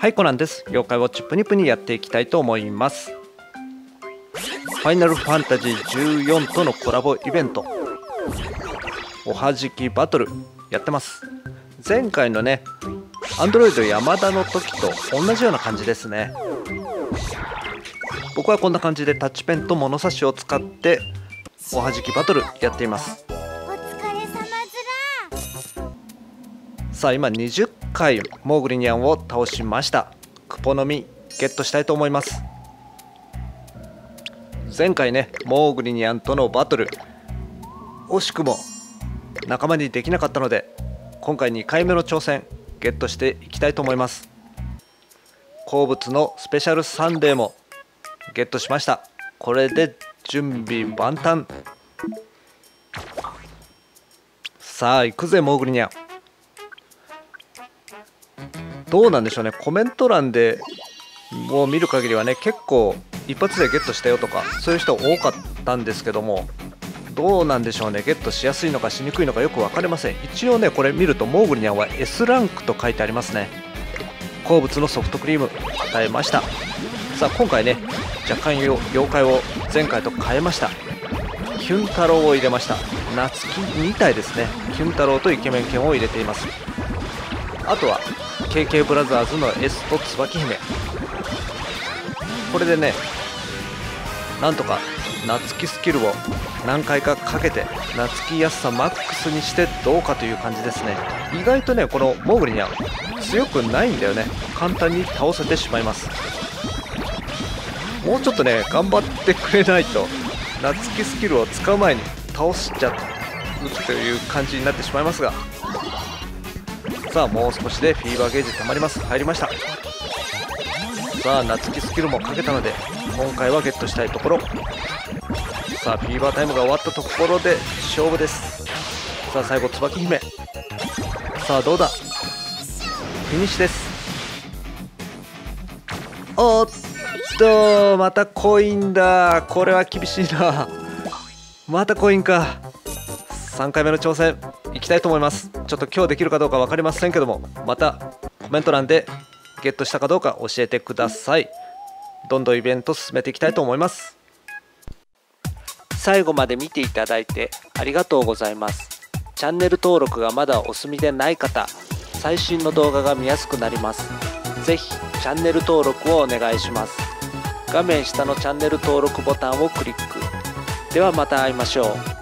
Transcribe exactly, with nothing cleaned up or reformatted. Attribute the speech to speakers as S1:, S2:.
S1: はい、コナンです。妖怪ウォッチプニプニやっていきたいと思います。ファイナルファンタジーじゅうよんとのコラボイベント、おはじきバトルやってます。前回のね、アンドロイド山田の時と同じような感じですね。僕はこんな感じでタッチペンと物差しを使っておはじきバトルやっています。
S2: お疲れ様ずら。
S1: さあ今にじゅっかいモーグリニャンを倒しました。クポの実ゲットしたいと思います。前回ねモーグリニャンとのバトル惜しくも仲間にできなかったので、今回にかいめの挑戦ゲットしていきたいと思います。好物のスペシャルサンデーもゲットしました。これで準備万端。さあ行くぜモーグリニャン。どうなんでしょうね、コメント欄でもう見る限りはね、結構一発でゲットしたよとかそういう人多かったんですけども、どうなんでしょうね、ゲットしやすいのかしにくいのかよく分かりません。一応ねこれ見るとモーグリニャンは エス ランクと書いてありますね。好物のソフトクリーム与えました。さあ今回ね若干妖怪を前回と変えました。キュン太郎を入れました。夏希に体ですね。キュン太郎とイケメン犬を入れています。あとは ケーケー ブラザーズの S と椿姫、これでねなんとか夏希スキルを何回かかけて夏希やすさマックスにしてどうかという感じですね。意外とねこのモーグリニャン強くないんだよね。簡単に倒せてしまいます。もうちょっとね頑張ってくれないと夏希スキルを使う前に倒しちゃうという感じになってしまいますが、さあもう少しでフィーバーゲージ溜まります。入りました。さあ夏希スキルもかけたので今回はゲットしたいところ。さあフィーバータイムが終わったところで勝負です。さあ最後椿姫、さあどうだ、フィニッシュです。おっとまたコインだ。これは厳しいな。またコインか。さんかいめの挑戦いきたいと思います。ちょっと今日できるかどうか分かりませんけども、またコメント欄でゲットしたかどうか教えてください。どんどんイベント進めていきたいと思います。最後まで見ていただいてありがとうございます。チャンネル登録がまだお済みでない方、最新の動画が見やすくなります。ぜひチャンネル登録をお願いします。画面下のチャンネル登録ボタンをクリック。ではまた会いましょう。